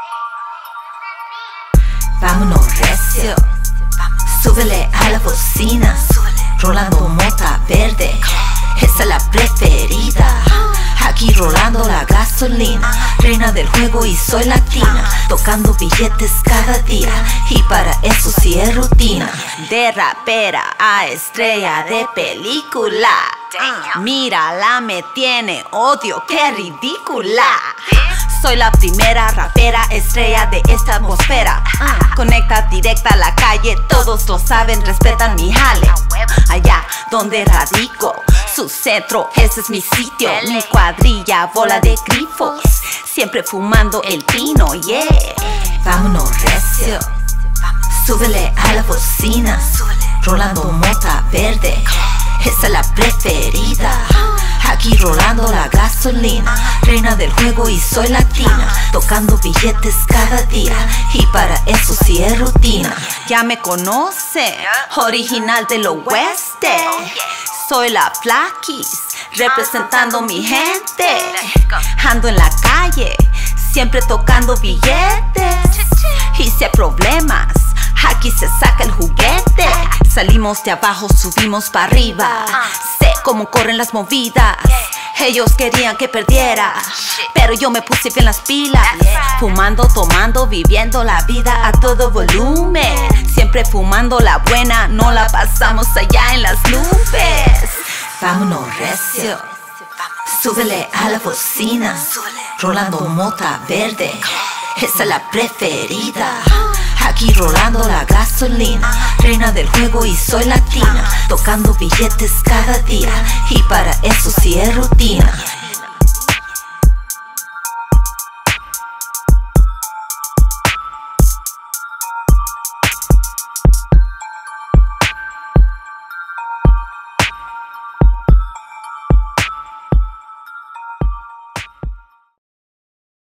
Vámonos recio, súbele a la bocina, rolando mota verde, esa es la preferida. Aquí rolando la gasolina, reina del juego y soy latina, tocando billetes cada día, y para eso sí es rutina. De rapera a estrella de película, mírala, me tiene odio, qué ridícula. Soy la primera rapera estrella de esta atmósfera. Conecta directa a la calle, todos lo saben, respetan mi jale. Allá donde radico, su centro, ese es mi sitio. Mi cuadrilla, bola de grifos, siempre fumando el pino, yeah. Vámonos recio, súbele a la bocina, rolando mota verde, esa es la preferida. Aquí rolando la gasolina, reina del juego y soy latina, tocando billetes cada día, y para eso sí es rutina. Ya me conoce, original del oeste, soy la Flaquis, representando mi gente. Ando en la calle, siempre tocando billetes, y si hay problemas, aquí se saca el juguete. Salimos de abajo, subimos para arriba, sé cómo corren las movidas. Ellos querían que perdiera, pero yo me puse bien las pilas. Fumando, tomando, viviendo la vida a todo volumen. Siempre fumando la buena, no la pasamos allá en las nubes. Vámonos recio, súbele a la bocina, rolando mota verde, esa es la preferida. Aquí rolando la gasolina, reina del juego y soy latina, tocando billetes cada día, y para eso sí es rutina.